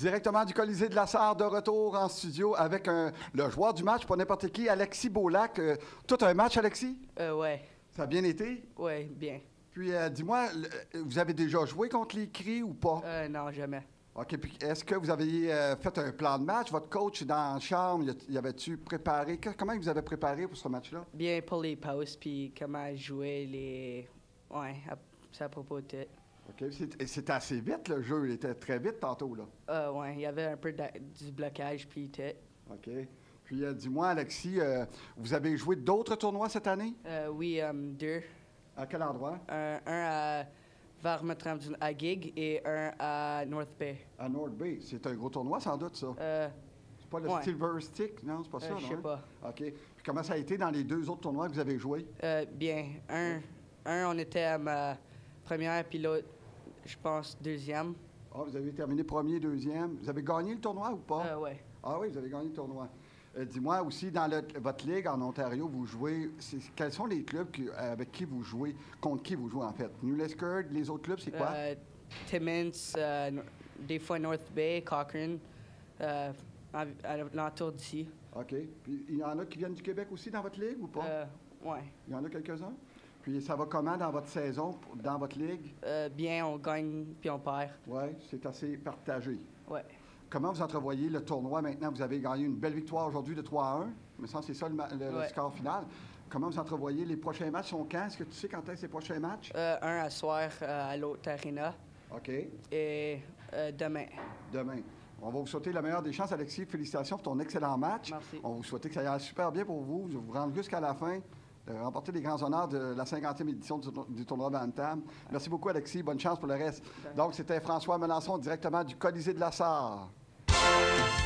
Directement du Colisée de la Sarre, de retour en studio avec le joueur du match, pas n'importe qui, Alexis Beaulac. Tout un match, Alexis? Ouais. Ça a bien été? Ouais, bien. Puis, dis-moi, vous avez déjà joué contre les Cris ou pas? Non, jamais. OK. Puis, est-ce que vous avez fait un plan de match? Votre coach dans la chambre, y avait-tu préparé? Comment vous avez préparé pour ce match-là? Bien pour les pauses, puis comment jouer les... Ouais, c'est à propos de tout. OK. C'était assez vite, le jeu. Il était très vite tantôt, là. Ouais, il y avait un peu du blocage, puis tout. OK. Puis, dis-moi, Alexis, vous avez joué d'autres tournois cette année? Oui, deux. À quel endroit? Un à Vermetramdun à Gig et un à North Bay. À North Bay. C'est un gros tournoi, sans doute, ça. C'est pas le ouais. Silver Stick? Non, c'est pas ça, non? Je sais pas. OK. Puis, comment ça a été dans les deux autres tournois que vous avez joués? Bien. Un, on était à ma première, puis l'autre, je pense, deuxième. Ah, vous avez terminé premier, deuxième. Vous avez gagné le tournoi ou pas? Oui. Ah oui, vous avez gagné le tournoi. Dis-moi aussi, dans votre ligue en Ontario, vous jouez... Quels sont les clubs avec qui vous jouez, contre qui vous jouez, en fait? New Lescard, les autres clubs, c'est quoi? Timmins, des fois North Bay, Cochrane, à l'entour d'ici. OK. Puis, il y en a qui viennent du Québec aussi dans votre ligue ou pas? Oui. Il y en a quelques-uns? Puis, ça va comment dans votre saison, dans votre ligue? Bien, on gagne puis on perd. Oui, c'est assez partagé. Oui. Comment vous entrevoyez le tournoi maintenant? Vous avez gagné une belle victoire aujourd'hui de 3-1. Mais ça, c'est ça le score final. Comment vous entrevoyez les prochains matchs? Sont quand? Est-ce que tu sais quand est-ce les prochains matchs? Un à soir à l'autre arena. OK. Et demain. Demain. On va vous souhaiter la meilleure des chances, Alexis. Félicitations pour ton excellent match. Merci. On vous souhaite que ça aille super bien pour vous. Vous rendre jusqu'à la fin, remporter les grands honneurs de la 50e édition du tournoi Bantam. Merci beaucoup, Alexis. Bonne chance pour le reste. Donc, c'était François Melançon, directement du Colisée de la Sarre.